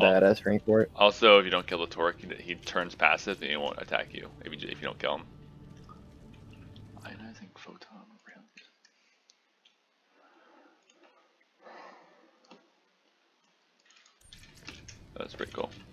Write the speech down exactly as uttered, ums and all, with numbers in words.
badass rank for it. Also, if you don't kill the Torque, he, he turns passive and he won't attack you if you, if you don't kill him. Ionizing photon round. That's pretty cool.